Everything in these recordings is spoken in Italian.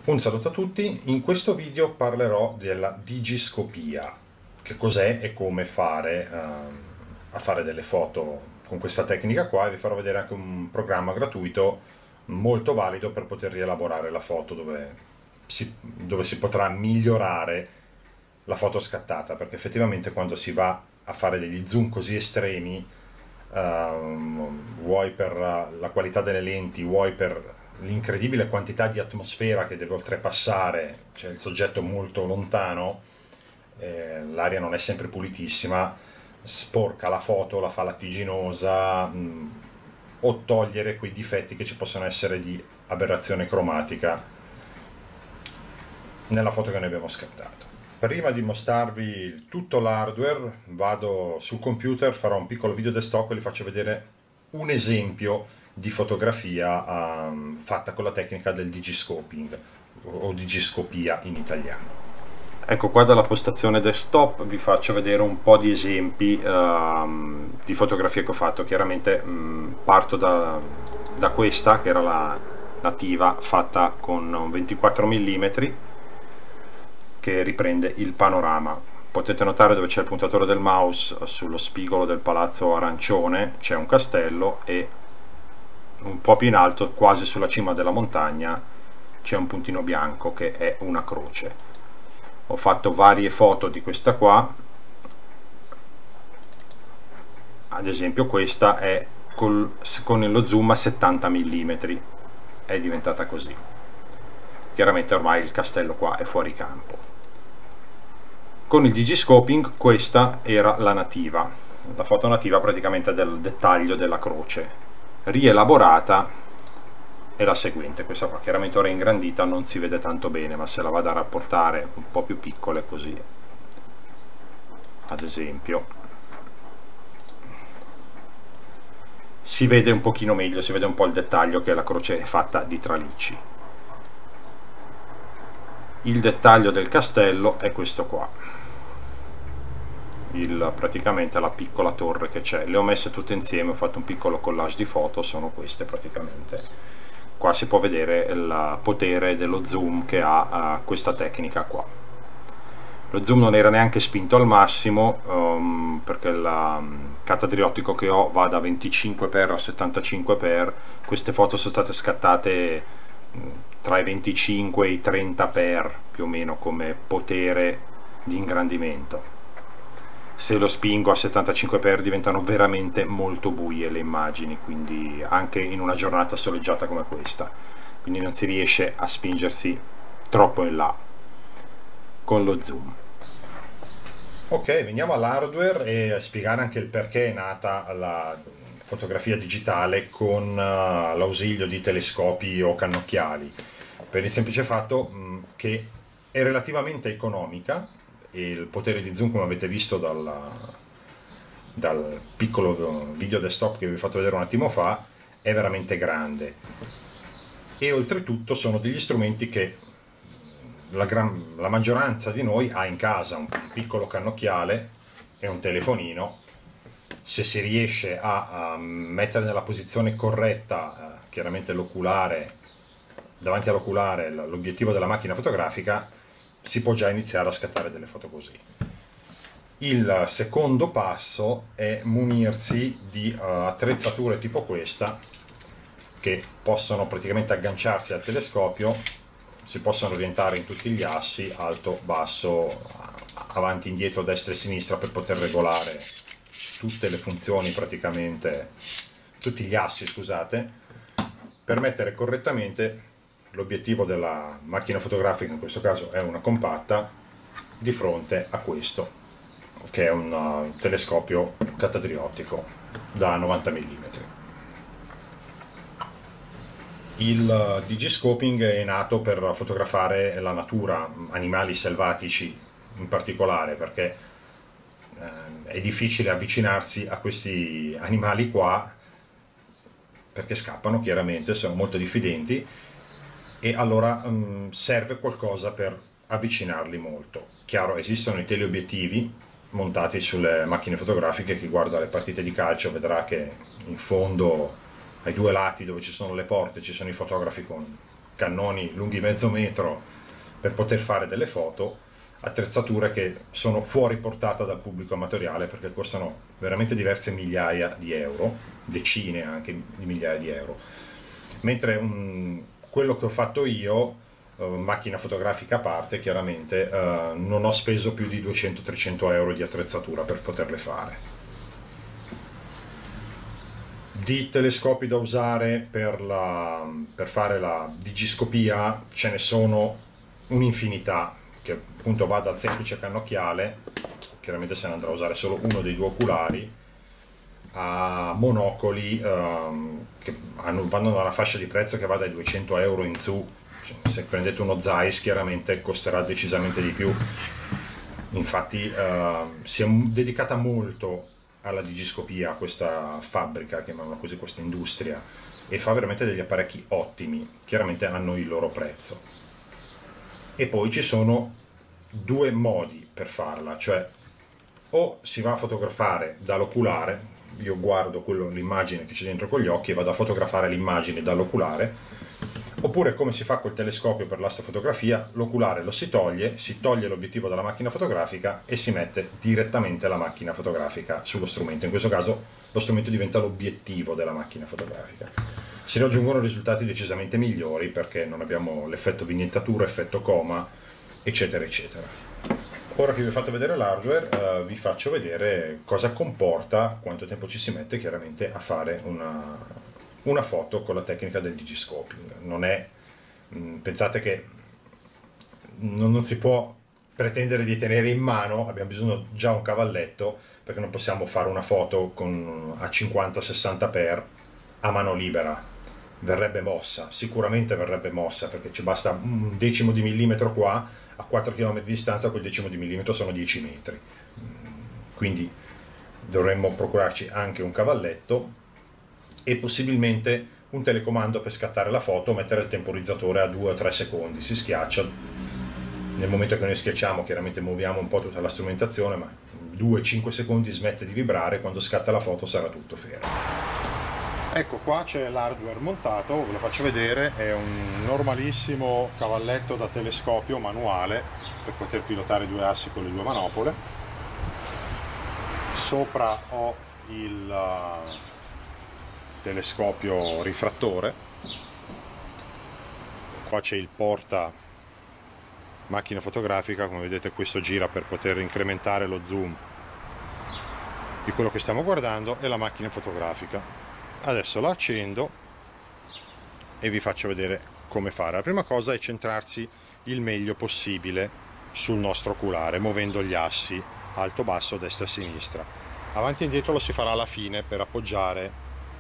Un saluto a tutti, in questo video parlerò della digiscopia, che cos'è e come fare a fare delle foto con questa tecnica qua, e vi farò vedere anche un programma gratuito molto valido per poter rielaborare la foto dove si potrà migliorare la foto scattata, perché effettivamente quando si va a fare degli zoom così estremi, vuoi per la qualità delle lenti, vuoi per l'incredibile quantità di atmosfera che deve oltrepassare, cioè il soggetto molto lontano, l'aria non è sempre pulitissima, sporca la foto, la fa lattiginosa, o togliere quei difetti che ci possono essere di aberrazione cromatica nella foto che noi abbiamo scattato. Prima di mostrarvi tutto l'hardware, vado sul computer, farò un piccolo video desktop e vi faccio vedere un esempio di fotografia fatta con la tecnica del digiscoping o digiscopia in italiano. Ecco qua dalla postazione desktop vi faccio vedere un po' di esempi di fotografie che ho fatto. Chiaramente parto da questa che era la nativa fatta con un 24 mm che riprende il panorama. Potete notare dove c'è il puntatore del mouse, sullo spigolo del palazzo arancione c'è un castello, e un po' più in alto, quasi sulla cima della montagna, c'è un puntino bianco che è una croce. Ho fatto varie foto di questa qua, ad esempio questa è con lo zoom a 70 mm, è diventata così. Chiaramente ormai il castello qua è fuori campo. Con il digiscoping questa era la nativa, la foto nativa praticamente del dettaglio della croce. Rielaborata è la seguente, questa qua chiaramente ora ingrandita non si vede tanto bene, ma se la vado a rapportare un po' più piccole così, ad esempio, si vede un pochino meglio, si vede un po' il dettaglio che la croce è fatta di tralicci. Il dettaglio del castello è questo qua, praticamente la piccola torre che c'è. Le ho messe tutte insieme, ho fatto un piccolo collage di foto, sono queste praticamente. Qua si può vedere il potere dello zoom che ha questa tecnica qua. Lo zoom non era neanche spinto al massimo, perché il catadriottico che ho va da 25x a 75x. Queste foto sono state scattate tra i 25 e i 30x più o meno come potere di ingrandimento. Se lo spingo a 75x diventano veramente molto buie le immagini, quindi anche in una giornata soleggiata come questa, quindi non si riesce a spingersi troppo in là con lo zoom. Ok, veniamo all'hardware e a spiegare anche il perché è nata la fotografia digitale con l'ausilio di telescopi o cannocchiali, per il semplice fatto che è relativamente economica, e il potere di zoom, come avete visto dal piccolo video desktop che vi ho fatto vedere un attimo fa, è veramente grande, e oltretutto sono degli strumenti che la maggioranza di noi ha in casa, un piccolo cannocchiale e un telefonino. Se si riesce a mettere nella posizione corretta chiaramente l'oculare, davanti all'oculare l'obiettivo della macchina fotografica, si può già iniziare a scattare delle foto così. Il secondo passo è munirsi di attrezzature tipo questa, che possono praticamente agganciarsi al telescopio, si possono orientare in tutti gli assi, alto, basso, avanti, indietro, destra e sinistra, per poter regolare tutte le funzioni, praticamente tutti gli assi, scusate, per mettere correttamente l'obiettivo della macchina fotografica, in questo caso è una compatta, di fronte a questo che è un telescopio catadriottico da 90 mm. Il digiscoping è nato per fotografare la natura, animali selvatici in particolare, perché è difficile avvicinarsi a questi animali qua perché scappano, chiaramente sono molto diffidenti, e allora serve qualcosa per avvicinarli molto. Chiaro, esistono i teleobiettivi montati sulle macchine fotografiche. Chi guarda le partite di calcio vedrà che in fondo, ai due lati dove ci sono le porte, ci sono i fotografi con cannoni lunghi mezzo metro per poter fare delle foto, attrezzature che sono fuori portata dal pubblico amatoriale perché costano veramente diverse migliaia di euro, decine anche di migliaia di euro. Mentre quello che ho fatto io, macchina fotografica a parte, chiaramente non ho speso più di 200-300 euro di attrezzatura per poterle fare. Di telescopi da usare per fare la digiscopia ce ne sono un'infinità, che appunto va dal semplice cannocchiale, chiaramente se ne andrà a usare solo uno dei due oculari, a monocoli che vanno dalla fascia di prezzo che va dai 200 euro in su. Se prendete uno Zeiss chiaramente costerà decisamente di più. Infatti si è dedicata molto alla digiscopia questa fabbrica, chiamiamola così, questa industria, e fa veramente degli apparecchi ottimi. Chiaramente hanno il loro prezzo. E poi ci sono due modi per farla, cioè o si va a fotografare dall'oculare, io guardo l'immagine che c'è dentro con gli occhi e vado a fotografare l'immagine dall'oculare, oppure come si fa col telescopio per l'astrofotografia, l'oculare lo si toglie l'obiettivo dalla macchina fotografica e si mette direttamente la macchina fotografica sullo strumento. In questo caso lo strumento diventa l'obiettivo della macchina fotografica. Si raggiungono risultati decisamente migliori perché non abbiamo l'effetto vignettatura, effetto coma, eccetera eccetera. Ora che vi ho fatto vedere l'hardware, vi faccio vedere cosa comporta, quanto tempo ci si mette chiaramente a fare una foto con la tecnica del digiscoping. Non è, pensate che non si può pretendere di tenere in mano, abbiamo bisogno già un cavalletto, perché non possiamo fare una foto a 50-60x a mano libera. Verrebbe mossa, sicuramente verrebbe mossa, perché ci basta un decimo di millimetro qua, a 4 km di distanza quel decimo di millimetro sono 10 metri. Quindi dovremmo procurarci anche un cavalletto e possibilmente un telecomando per scattare la foto, mettere il temporizzatore a 2 o 3 secondi, si schiaccia. Nel momento che noi schiacciamo chiaramente muoviamo un po' tutta la strumentazione, ma 2-5 secondi smette di vibrare, quando scatta la foto sarà tutto fermo. Ecco, qua c'è l'hardware montato, ve lo faccio vedere, è un normalissimo cavalletto da telescopio manuale per poter pilotare due assi con le due manopole. Sopra ho il telescopio rifrattore, qua c'è il porta macchina fotografica, come vedete questo gira per poter incrementare lo zoom di quello che stiamo guardando, e la macchina fotografica. Adesso la accendo e vi faccio vedere come fare. La prima cosa è centrarsi il meglio possibile sul nostro oculare, muovendo gli assi alto, basso, destra e sinistra. Avanti e indietro lo si farà alla fine per appoggiare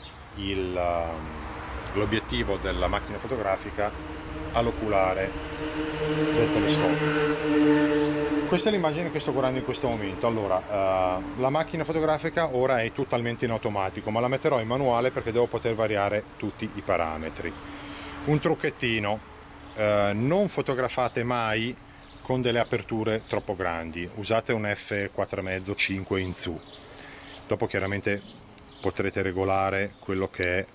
l'obiettivo della macchina fotografica all'oculare del telescopio. Questa è l'immagine che sto guardando in questo momento. Allora, la macchina fotografica ora è totalmente in automatico, ma la metterò in manuale perché devo poter variare tutti i parametri. Un trucchettino: non fotografate mai con delle aperture troppo grandi, usate un f4,5-5 in su. Dopo chiaramente potrete regolare quello che è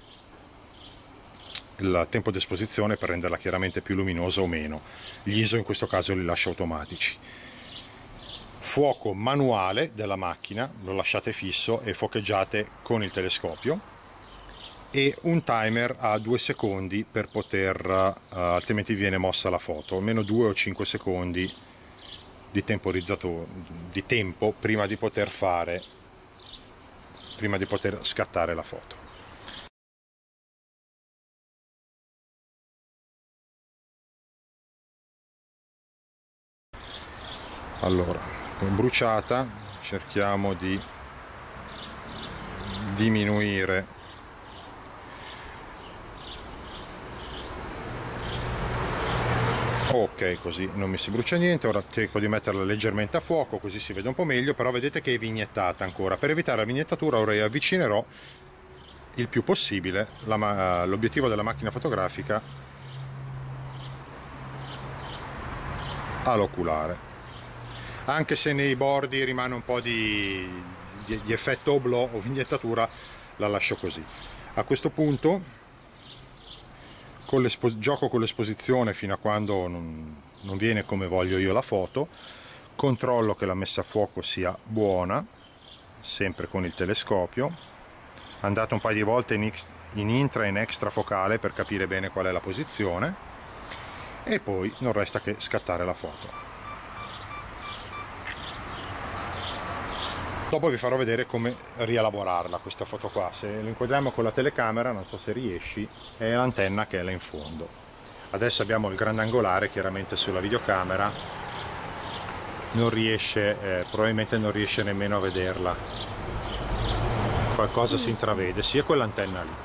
il tempo di esposizione per renderla chiaramente più luminosa o meno. Gli ISO in questo caso li lascio automatici. Fuoco manuale della macchina, lo lasciate fisso e fuocheggiate con il telescopio, e un timer a 2 secondi per poter, altrimenti viene mossa la foto, almeno 2 o 5 secondi di temporizzatore, di tempo prima di poter scattare la foto. Allora, bruciata, cerchiamo di diminuire ok, così non mi si brucia niente. Ora cerco di metterla leggermente a fuoco così si vede un po' meglio, però vedete che è vignettata ancora. Per evitare la vignettatura ora avvicinerò il più possibile l'obiettivo della macchina fotografica all'oculare. Anche se nei bordi rimane un po' di effetto oblò o vignettatura, la lascio così. A questo punto gioco con l'esposizione fino a quando non viene come voglio io la foto, controllo che la messa a fuoco sia buona, sempre con il telescopio, andate un paio di volte in intra e in extra focale per capire bene qual è la posizione, e poi non resta che scattare la foto. Dopo vi farò vedere come rielaborarla questa foto qua. Se lo inquadriamo con la telecamera, non so se riesci, è l'antenna che è là in fondo. Adesso abbiamo il grandangolare, chiaramente sulla videocamera non riesce, probabilmente non riesce nemmeno a vederla, qualcosa si intravede, sì, è quell'antenna lì.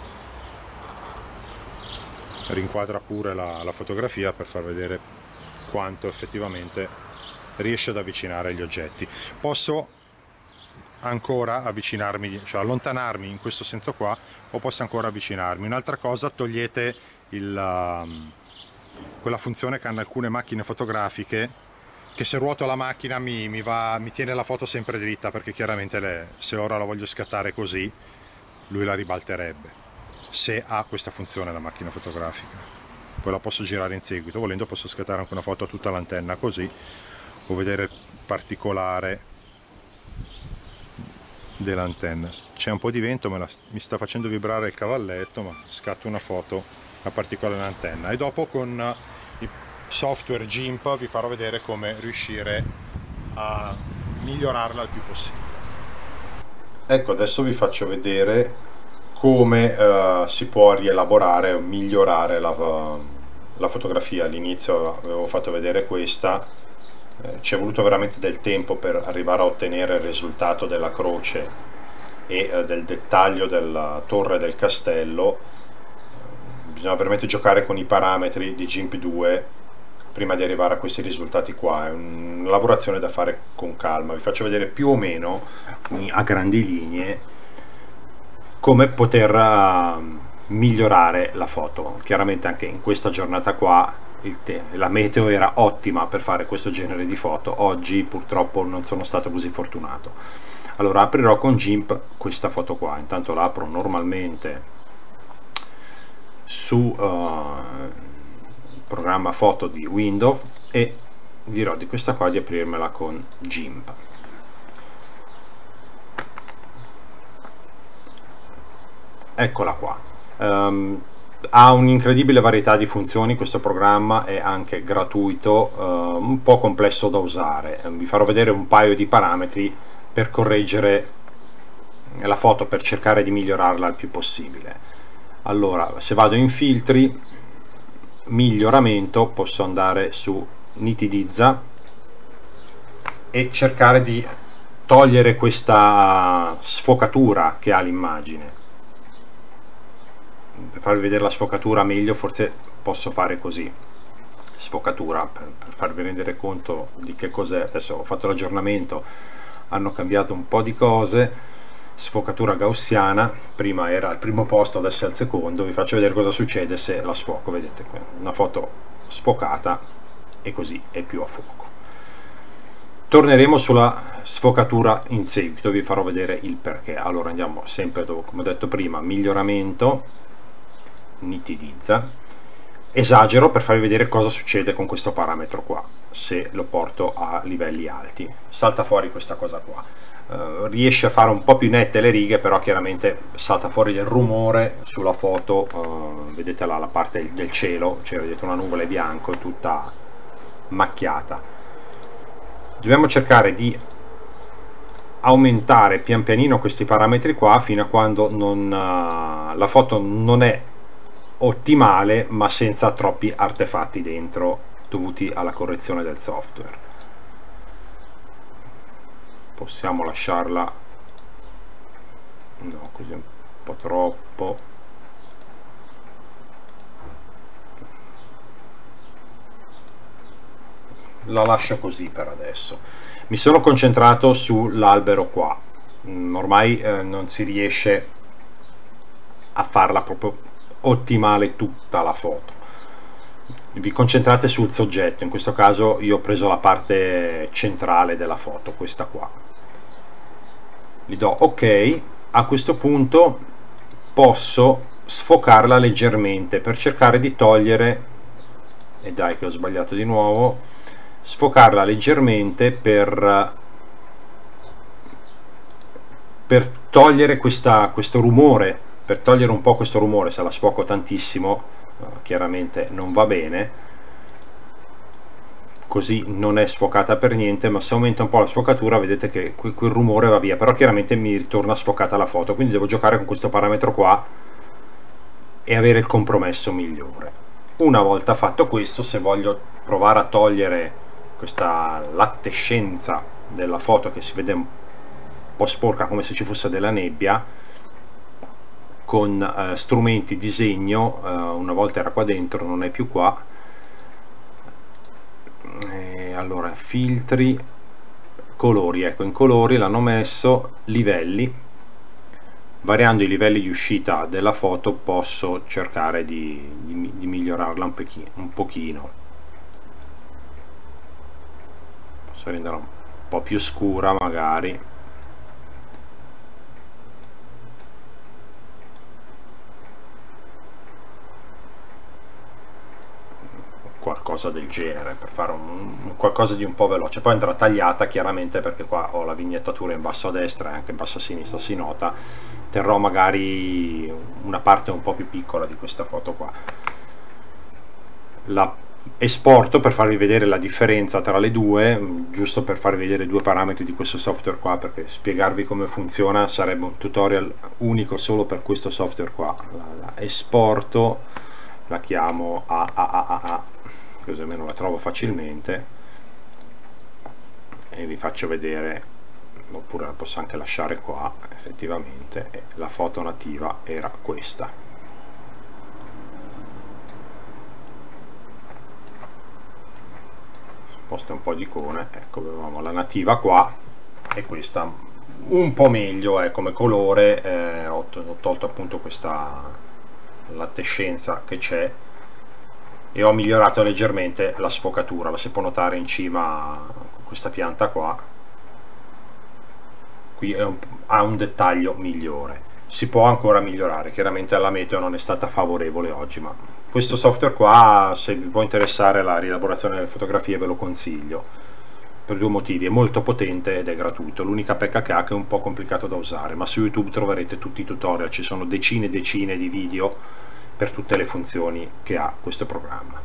Rinquadra pure la fotografia per far vedere quanto effettivamente riesce ad avvicinare gli oggetti. Posso ancora avvicinarmi, cioè allontanarmi in questo senso qua, o posso ancora avvicinarmi. Un'altra cosa, togliete quella funzione che hanno alcune macchine fotografiche, che se ruoto la macchina mi tiene la foto sempre dritta, perché chiaramente se ora la voglio scattare così, lui la ribalterebbe, se ha questa funzione la macchina fotografica. Poi la posso girare in seguito, volendo posso scattare anche una foto a tutta l'antenna così, o vedere il particolare dell'antenna. C'è un po' di vento, mi sta facendo vibrare il cavalletto, ma scatto una foto a particolare dell'antenna, e dopo con il software GIMP vi farò vedere come riuscire a migliorarla il più possibile. Ecco, adesso vi faccio vedere come si può rielaborare o migliorare la fotografia. All'inizio avevo fatto vedere questa, ci è voluto veramente del tempo per arrivare a ottenere il risultato della croce e del dettaglio della torre del castello. Bisogna veramente giocare con i parametri di GIMP 2 prima di arrivare a questi risultati qua. È una lavorazione da fare con calma. Vi faccio vedere più o meno a grandi linee come poter migliorare la foto. Chiaramente anche in questa giornata qua la meteo era ottima per fare questo genere di foto. Oggi purtroppo non sono stato così fortunato. Allora aprirò con GIMP questa foto qua. Intanto la apro normalmente su programma foto di Windows e dirò di questa qua di aprirmela con GIMP. Eccola qua. Ha un'incredibile varietà di funzioni questo programma, è anche gratuito, un po' complesso da usare. Vi farò vedere un paio di parametri per correggere la foto, per cercare di migliorarla il più possibile. Allora, se vado in filtri, miglioramento, posso andare su nitidizza e cercare di togliere questa sfocatura che ha l'immagine. Per farvi vedere la sfocatura meglio, forse posso fare così, sfocatura, per farvi rendere conto di che cos'è. Adesso ho fatto l'aggiornamento, hanno cambiato un po' di cose. Sfocatura gaussiana, prima era al primo posto, adesso è al secondo. Vi faccio vedere cosa succede se la sfoco. Vedete, una foto sfocata e così è più a fuoco. Torneremo sulla sfocatura in seguito, vi farò vedere il perché. Allora andiamo sempre dove, come ho detto prima, miglioramento, nitidizza, esagero, per farvi vedere cosa succede con questo parametro qua se lo porto a livelli alti. Salta fuori questa cosa qua, riesce a fare un po' più nette le righe, però chiaramente salta fuori del rumore sulla foto. Vedete là la parte del cielo, cioè vedete una nuvola bianca tutta macchiata. Dobbiamo cercare di aumentare pian pianino questi parametri qua fino a quando la foto non è ottimale, ma senza troppi artefatti dentro dovuti alla correzione del software. Possiamo lasciarla, no, così un po' troppo. La lascio così per adesso. Mi sono concentrato sull'albero qua. Ormai non si riesce a farla proprio ottimale tutta la foto. Vi concentrate sul soggetto. In questo caso io ho preso la parte centrale della foto, questa qua. Gli do ok. A questo punto posso sfocarla leggermente per cercare di togliere, e dai che ho sbagliato di nuovo, sfocarla leggermente per togliere questo rumore, per togliere un po' questo rumore. Se la sfoco tantissimo chiaramente non va bene, così non è sfocata per niente, ma se aumenta un po' la sfocatura vedete che quel rumore va via, però chiaramente mi ritorna sfocata la foto, quindi devo giocare con questo parametro qua e avere il compromesso migliore. Una volta fatto questo, se voglio provare a togliere questa lattescenza della foto che si vede un po' sporca come se ci fosse della nebbia, con strumenti disegno, una volta era qua dentro, non è più qua, allora filtri, colori, ecco in colori l'hanno messo, livelli. Variando i livelli di uscita della foto posso cercare di migliorarla un pochino. Posso renderla un po' più scura magari. Qualcosa del genere, per fare qualcosa di un po' veloce. Poi andrà tagliata chiaramente, perché qua ho la vignettatura in basso a destra e anche in basso a sinistra si nota. Terrò magari una parte un po' più piccola di questa foto qua. La esporto per farvi vedere la differenza tra le due, giusto per farvi vedere due parametri di questo software qua, perché spiegarvi come funziona sarebbe un tutorial unico solo per questo software qua. La esporto, la chiamo AAAA, così almeno la trovo facilmente e vi faccio vedere, oppure la posso anche lasciare qua. Effettivamente la foto nativa era questa. Sposto un po' di icone, ecco, avevamo la nativa qua e questa un po' meglio come colore. Ho tolto appunto questa lattescenza che c'è e ho migliorato leggermente la sfocatura, la si può notare in cima a questa pianta qua, qui ha un dettaglio migliore. Si può ancora migliorare, chiaramente la meteo non è stata favorevole oggi, ma questo software qua, se vi può interessare la rielaborazione delle fotografie, ve lo consiglio per due motivi: è molto potente ed è gratuito. L'unica pecca che ha è che è un po' complicato da usare, ma su YouTube troverete tutti i tutorial, ci sono decine e decine di video per tutte le funzioni che ha questo programma.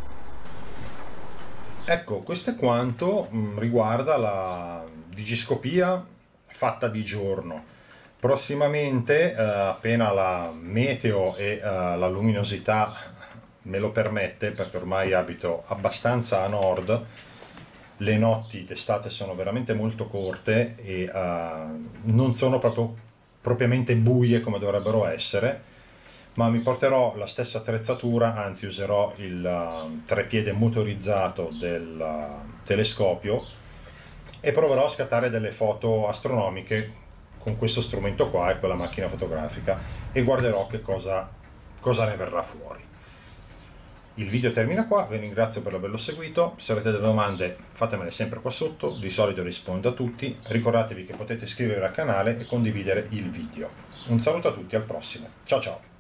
Ecco, questo è quanto riguarda la digiscopia fatta di giorno. Prossimamente, appena la meteo e la luminosità me lo permette, perché ormai abito abbastanza a nord, le notti d'estate sono veramente molto corte e non sono propriamente buie come dovrebbero essere, ma mi porterò la stessa attrezzatura, anzi userò il trepiede motorizzato del telescopio e proverò a scattare delle foto astronomiche con questo strumento qua e quella macchina fotografica e guarderò che cosa ne verrà fuori. Il video termina qua, vi ringrazio per averlo seguito. Se avete delle domande fatemele sempre qua sotto, di solito rispondo a tutti. Ricordatevi che potete iscrivervi al canale e condividere il video. Un saluto a tutti, al prossimo, ciao ciao!